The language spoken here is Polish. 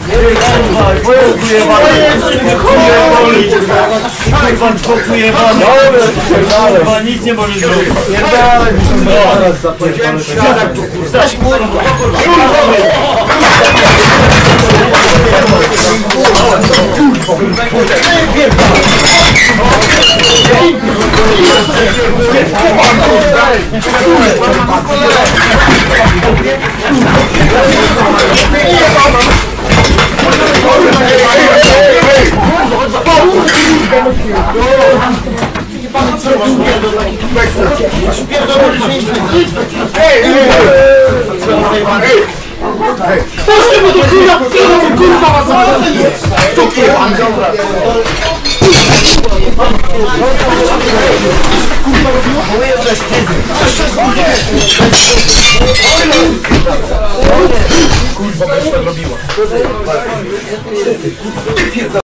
Dziękuję pan, spokuje pan. Pan nic nie może zrobić. Puśćcie mu to kurwa was stopnie pan! Kurwa,